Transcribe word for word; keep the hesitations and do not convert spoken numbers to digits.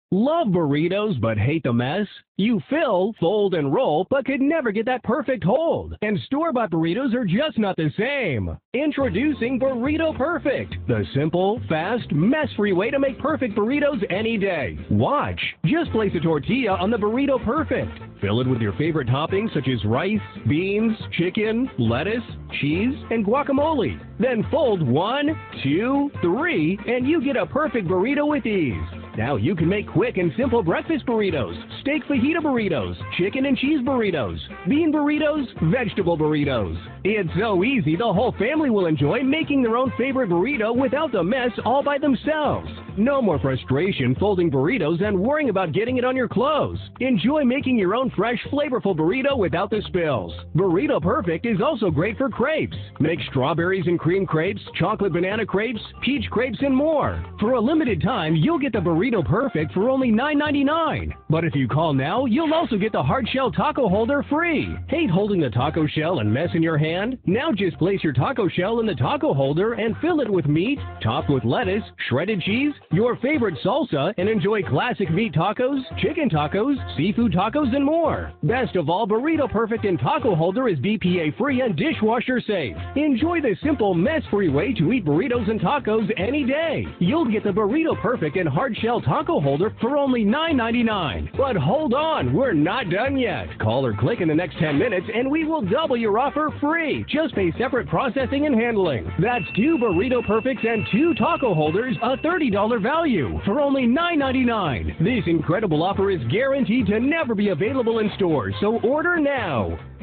Love burritos but hate the mess? You fill, fold, and roll, but could never get that perfect hold. And store-bought burritos are just not the same. Introducing Burrito Perfect, the simple, fast, mess-free way to make perfect burritos any day. Watch. Just place a tortilla on the Burrito Perfect. Fill it with your favorite toppings such as rice, beans, chicken, lettuce, cheese, and guacamole. Then fold one, two, three, and you get a perfect burrito with ease. Now you can make quick and simple breakfast burritos, steak fajita burritos, chicken and cheese burritos, bean burritos, vegetable burritos. It's so easy the whole family will enjoy making their own favorite burrito without the mess all by themselves. No more frustration folding burritos and worrying about getting it on your clothes. Enjoy making your own fresh, flavorful burrito without the spills. Burrito Perfect is also great for crepes. Make strawberries and cream crepes, chocolate banana crepes, peach crepes, and more. For a limited time, you'll get the Burrito Perfect for only nine ninety-nine. But if you call now, you'll also get the hard shell taco holder free. Hate holding the taco shell and mess in your hand? Now just place your taco shell in the taco holder and fill it with meat, topped with lettuce, shredded cheese, your favorite salsa, and enjoy classic meat tacos, chicken tacos, seafood tacos, and more. Best of all, Burrito Perfect and Taco Holder is B P A-free and dishwasher safe. Enjoy the simple, mess-free way to eat burritos and tacos any day. You'll get the Burrito Perfect and Hard Shell Taco Holder for only nine ninety-nine. But hold on, we're not done yet. Call or click in the next ten minutes and we will double your offer free. Just pay separate processing and handling. That's two Burrito Perfects and two Taco Holders, a thirty dollars value for only nine ninety-nine. This incredible offer is guaranteed to never be available in stores, so order now.